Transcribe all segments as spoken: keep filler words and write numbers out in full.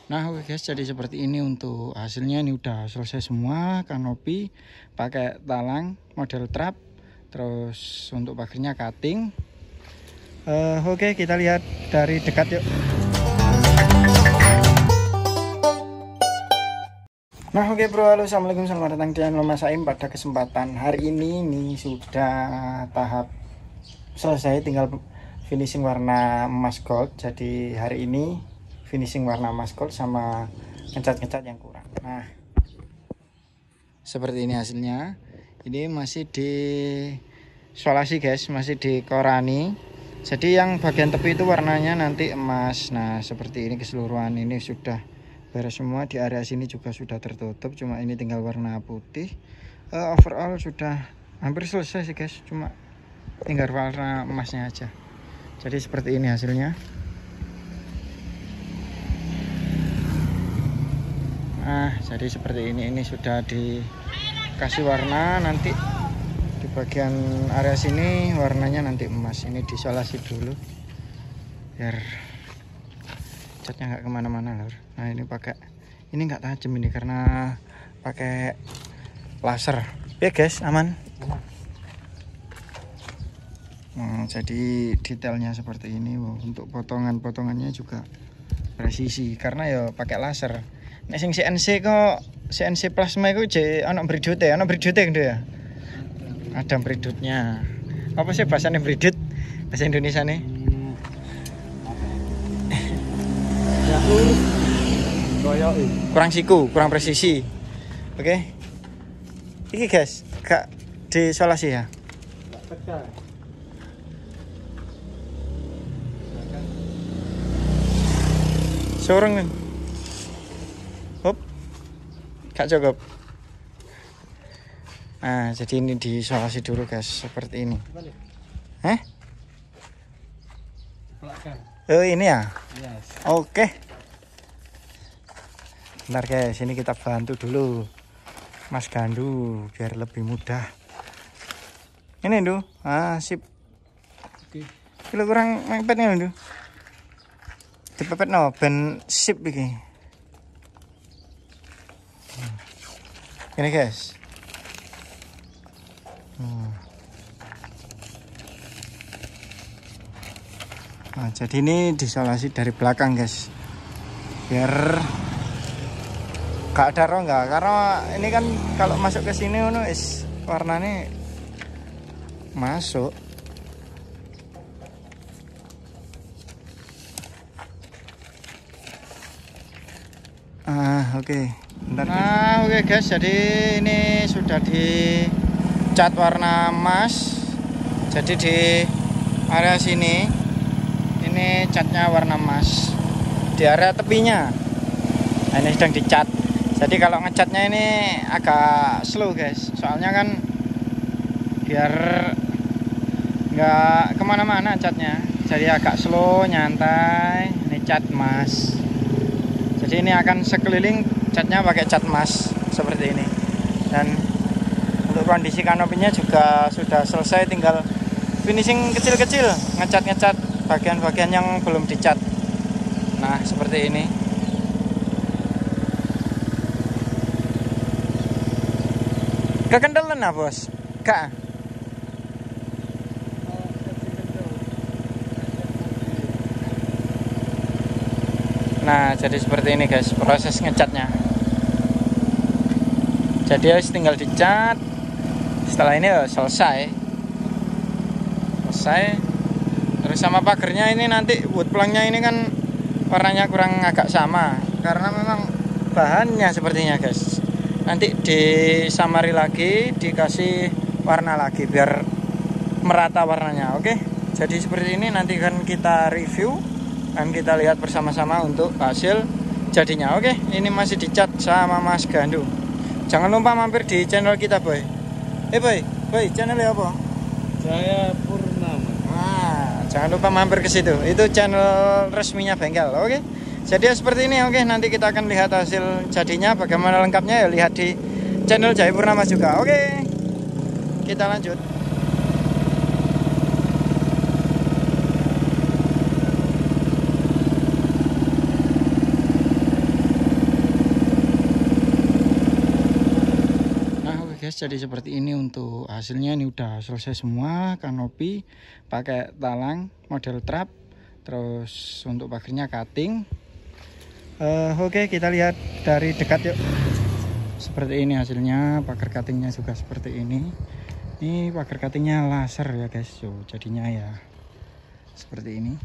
Nah oke guys, jadi seperti ini untuk hasilnya. Ini udah selesai semua, kanopi pakai talang model trap, terus untuk pagernya cutting. uh, Oke, kita lihat dari dekat yuk. Nah oke bro, halo, assalamualaikum, selamat datang di channel Mas Aim. Pada kesempatan hari ini ini sudah tahap selesai, tinggal finishing warna emas gold. Jadi hari ini finishing warna emas gold sama ngecat-ngecat yang kurang. Nah seperti ini hasilnya. Ini masih di solasi guys, masih di korani. Jadi yang bagian tepi itu warnanya nanti emas. Nah seperti ini keseluruhan. Ini sudah beres semua. Di area sini juga sudah tertutup, cuma ini tinggal warna putih. uh, Overall sudah hampir selesai sih guys, cuma tinggal warna emasnya aja. Jadi seperti ini hasilnya. Nah jadi seperti ini. Ini sudah dikasih warna, nanti di bagian area sini warnanya nanti emas. Ini disolasi dulu biar catnya nggak kemana-mana lor. Nah ini pakai, ini nggak tajam ini karena pakai laser ya guys, aman. Nah, jadi detailnya seperti ini. Wow, untuk potongan-potongannya juga presisi karena ya pakai laser. Nek sing C N C kok C N C plasma itu je ana bridute, ana bridute gitu ya. Ada bridutnya. Apa sih bahasanya bridut? Bahasa Indonesia nih. Kurang siku, kurang presisi. Oke. Iki guys, gak disolasi ya. Sorong nih. Hop. Gak cukup. Nah, jadi ini disolasi dulu guys, seperti ini. Eh? Oh, ini ya? Yes. Oke. Bentar guys, ini kita bantu dulu Mas Gandu biar lebih mudah. Ini Ndu. Ah, sip. Oke. Kilo kurang mepetnya Ndu. Dipepet no ben sip iki. Ini guys. Hmm. Nah, jadi ini disolasi dari belakang guys, biar gak ada rongga. Karena ini kan kalau masuk ke sini ono is warnanya masuk. Ah oke. Okay. Nah oke okay guys, jadi ini sudah dicat warna emas. Jadi di area sini ini catnya warna emas, di area tepinya. Nah, ini sedang dicat. Jadi kalau ngecatnya ini agak slow guys, soalnya kan biar nggak kemana-mana catnya. Jadi agak slow, nyantai. Ini cat emas. Jadi ini akan sekeliling catnya pakai cat emas seperti ini. Dan untuk kondisi kanopinya juga sudah selesai, tinggal finishing kecil-kecil, ngecat-ngecat bagian-bagian yang belum dicat. Nah seperti ini. Kekendelan nah bos? Kak? Nah jadi seperti ini guys proses ngecatnya. Jadi harus tinggal dicat. Setelah ini ya selesai. Selesai. Terus sama pagernya ini nanti wood planknya ini kan warnanya kurang agak sama, karena memang bahannya sepertinya guys. Nanti disamari lagi, dikasih warna lagi biar merata warnanya. Oke. Jadi seperti ini nanti kan kita review dan kita lihat bersama-sama untuk hasil jadinya. Oke, ini masih dicat sama Mas Gandu. Jangan lupa mampir di channel kita boy. Eh boy, boy channelnya apa? Saya Purnama. Nah, jangan lupa mampir ke situ. Itu channel resminya bengkel. Oke. Jadi seperti ini. Oke, nanti kita akan lihat hasil jadinya. Bagaimana lengkapnya ya lihat di channel Jaya Purnama juga. Oke. Kita lanjut. guys, jadi seperti ini untuk hasilnya. Ini udah selesai semua, kanopi pakai talang model trap, terus untuk pagernya cutting. uh, oke okay, kita lihat dari dekat yuk. Seperti ini hasilnya, pagar cuttingnya juga seperti ini. Ini pagar cuttingnya laser ya guys, so jadinya ya seperti ini,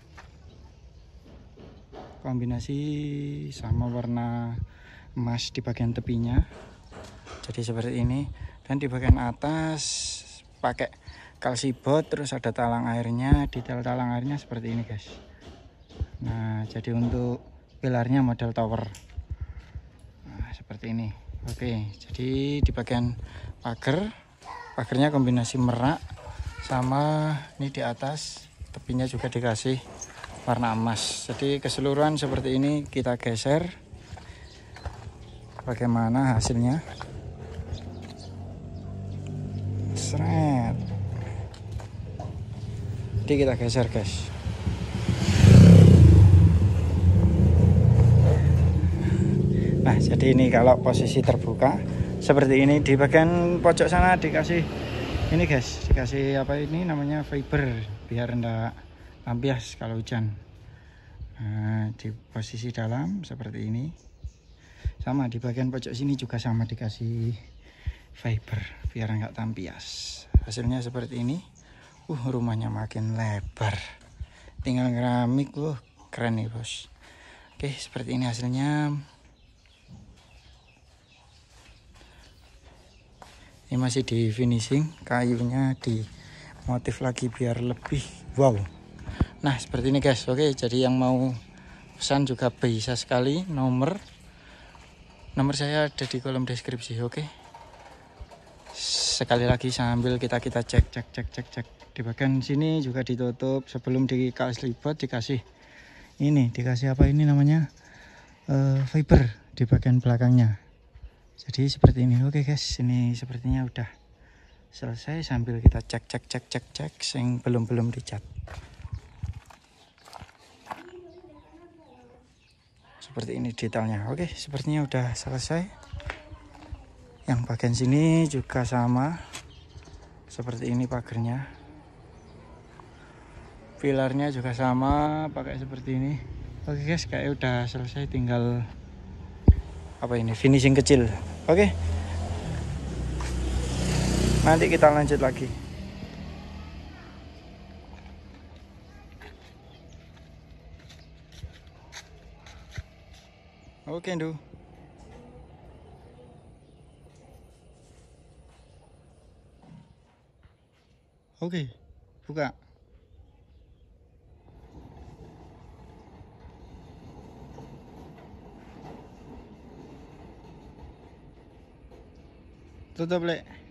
kombinasi sama warna emas di bagian tepinya, jadi seperti ini. Dan di bagian atas pakai kalsibot, terus ada talang airnya, detail talang airnya seperti ini guys. Nah jadi untuk pilarnya model tower, nah, seperti ini. Oke, jadi di bagian pagar, pagarnya kombinasi merak sama ini di atas tepinya juga dikasih warna emas. Jadi keseluruhan seperti ini, kita geser bagaimana hasilnya. Seret. Jadi kita geser guys. Nah jadi ini kalau posisi terbuka seperti ini, di bagian pojok sana dikasih ini guys, dikasih apa ini namanya fiber biar enggak lampias kalau hujan. Nah, di posisi dalam seperti ini, sama di bagian pojok sini juga sama dikasih fiber biar enggak tampias. Hasilnya seperti ini. Uh rumahnya makin lebar, tinggal keramik. Uh keren nih bos. Oke seperti ini hasilnya. Ini masih di finishing, kayunya di motif lagi biar lebih wow. Nah seperti ini guys. Oke, jadi yang mau pesan juga bisa sekali, nomor nomor saya ada di kolom deskripsi. Oke, sekali lagi sambil kita kita cek cek cek cek cek di bagian sini juga ditutup. Sebelum dikasih libot dikasih ini, dikasih apa ini namanya uh, fiber di bagian belakangnya. Jadi seperti ini. Oke guys, ini sepertinya udah selesai, sambil kita cek cek cek cek cek yang belum belum dicat. Seperti ini detailnya. Oke, sepertinya udah selesai. Yang bagian sini juga sama seperti ini, pagernya, pilarnya juga sama pakai seperti ini. Oke guys, kayak udah selesai, tinggal apa ini finishing kecil. Oke, nanti kita lanjut lagi. Oke Ndu. Oke, buka. Tutup, Lek.